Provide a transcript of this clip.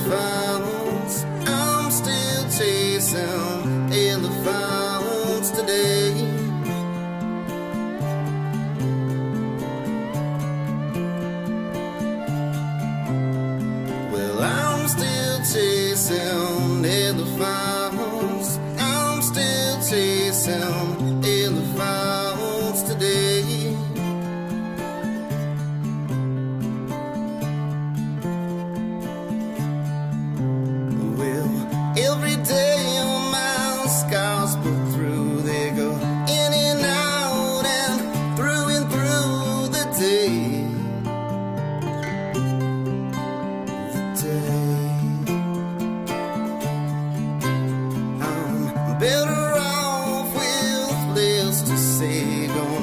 elephants. I'm still chasing elephants today. Well, I'm still chasing elephants. I'm still chasing elephants today. Every day my scars pull through, they go in and out and through the day. I'm better off with less to say, gonna